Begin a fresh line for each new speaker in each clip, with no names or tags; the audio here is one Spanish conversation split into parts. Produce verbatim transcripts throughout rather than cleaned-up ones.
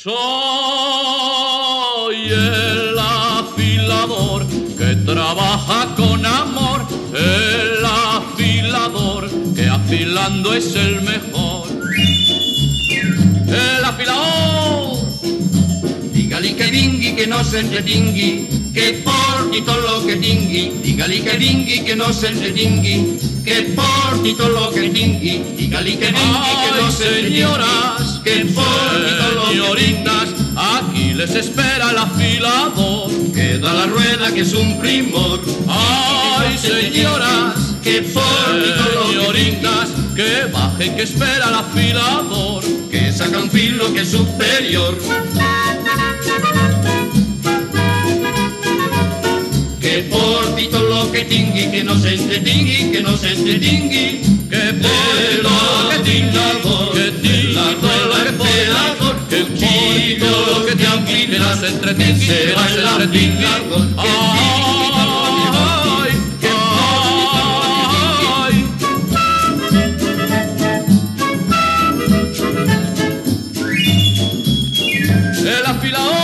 Soy el afilador que trabaja con amor, el afilador que afilando es el mejor. El afilador,
dígale que dingui que no se entretingui, que por ti todo lo que tingui. Dígale que dingui que no se entretingui, que por ti todo lo que tingui. Dígale que dingui que no se
señoras,
que por ti todo lo que
señoritas, aquí les espera el afilador,
que da la rueda que es un primor.
Ay, señoras,
que por ti todo lo que
señoritas, que bajen que espera el afilador,
que saca un filo que es superior. Que por ti todo lo que tingui, que no se entretingui, que no se entretingui,
que por lo que tingui, que tingui todo lo que pueda, que por todo lo que tingui, que no se entretingui, que no se entretingui. Ay, ay, el afilador.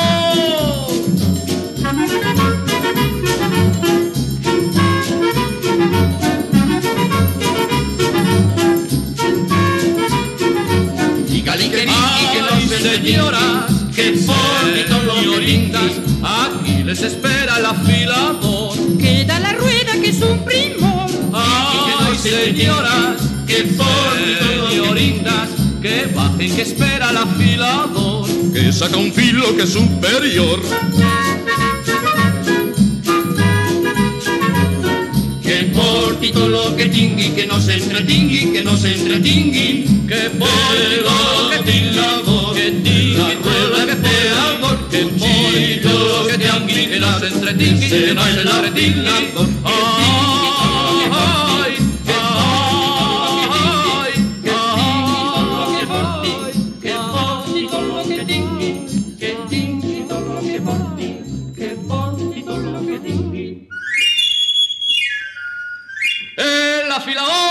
Dígale que dingui que no se
Señoras,
que por ti todo lo que tingui.
aquí les espera el afilador,
que da la rueda que es un primor.
ay, señoras,
que por ti todo lo que
señoritas, que bajen que espera el afilador, que saca un filo que es superior.
Que por ti todo lo que tingui, que no se entretingui, que no se entretingui,
Que por lo que tingui, que tingui todo lo que pueda, que por todo lo que tingui, que no se entretingui, que no se entretingui. Ay, ay,
que por ti todo lo que tingui, que tingui todo lo que por ti, que por ti todo lo que tingui.
el afilador.